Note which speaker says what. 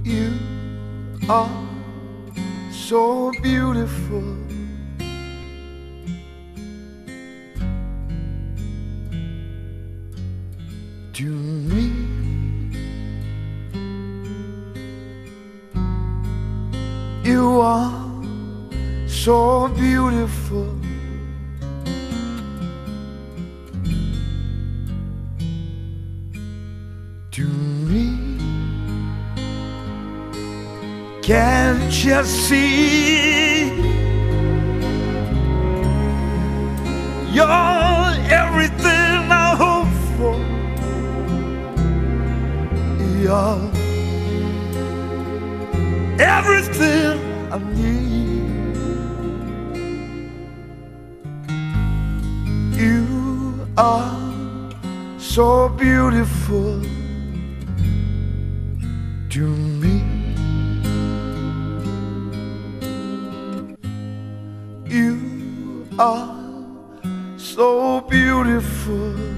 Speaker 1: You are so beautiful. To me, you are so beautiful. To me, can't you see? You're everything I hope for. You're everything I need. You are so beautiful to me. You are so beautiful.